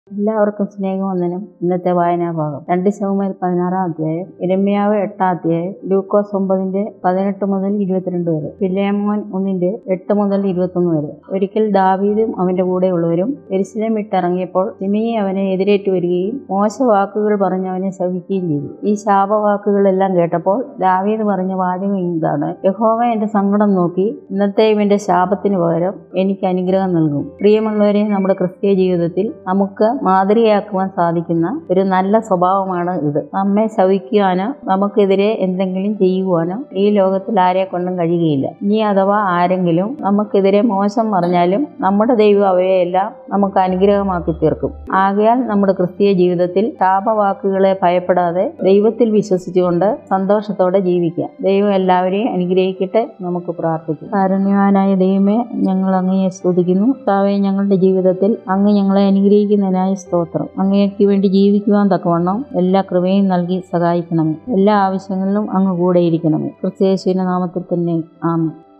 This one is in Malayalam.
എല്ലാവർക്കും സ്നേഹവന്ദനം. ഇന്നത്തെ വായനാഭാഗം 2 ശമൂവേൽ 16-ാം അധ്യായം, യിരെമ്യാവ് 8-ാം അധ്യായം, ലൂക്കോസ് 9-18 മുതൽ 22 വരെ, ഫിലെമോൻ 1-8 മുതൽ 21 വരെ. ഒരിക്കൽ ദാവീദും അവന്റെ കൂടെയുള്ളവരും യെരൂശലേം വിട്ടിറങ്ങിയപ്പോൾ ശിമെയി അവനെ എതിരേറ്റു വരികയും മോശ വാക്കുകൾ പറഞ്ഞ് അവനെ ശപിക്കുകയും ചെയ്തു. ഈ ശാപവാക്കുകളെല്ലാം കേട്ടപ്പോൾ ദാവീദ് പറഞ്ഞ വാചകം ഇതാണ്: യഹോവ എന്റെ സങ്കടം നോക്കി ഇന്നത്തെയും എന്റെ ശാപത്തിനു പകരം എനിക്ക് അനുഗ്രഹം നൽകും. പ്രിയമുള്ളവരെ, നമ്മുടെ ക്രിസ്തീയ ജീവിതത്തിൽ നമുക്ക് മാതൃകയാക്കുവാൻ സാധിക്കുന്ന ഒരു നല്ല സ്വഭാവമാണ് ഇത്. നമ്മെ ശപിക്കുവാനോ നമുക്കെതിരെ എന്തെങ്കിലും ചെയ്യുവാനോ ഈ ലോകത്തിൽ ആരെ കൊണ്ടും കഴിയുകയില്ല. ഇനി അഥവാ ആരെങ്കിലും നമുക്കെതിരെ മോശം പറഞ്ഞാലും നമ്മുടെ ദൈവം അവയെല്ലാം നമുക്ക് അനുഗ്രഹമാക്കി തീർക്കും. ആകയാൽ നമ്മുടെ ക്രിസ്തീയ ജീവിതത്തിൽ ശാപവാക്കുകളെ ഭയപ്പെടാതെ ദൈവത്തിൽ വിശ്വസിച്ചുകൊണ്ട് സന്തോഷത്തോടെ ജീവിക്കാം. ദൈവം എല്ലാവരെയും അനുഗ്രഹിക്കട്ടെ. നമുക്ക് പ്രാർത്ഥിക്കാം. കാരുണ്യവാനായ ദൈവമേ, ഞങ്ങൾ അങ്ങയെ സ്തുതിക്കുന്നു. കർത്താവേ, ഞങ്ങളുടെ ജീവിതത്തിൽ അങ്ങ് ഞങ്ങളെ അനുഗ്രഹിക്കുന്നതിനായി സ്തോത്രം. അങ്ങയ്ക്ക് വേണ്ടി ജീവിക്കുവാൻ തക്കവണ്ണം എല്ലാ കൃപയും നൽകി സഹായിക്കണമേ. എല്ലാ ആവശ്യങ്ങളിലും അങ്ങ് കൂടെ ഇരിക്കണമേ. ക്രിസ്തു യേശുവിന്റെ നാമത്തിൽ തന്നെ ആമേൻ.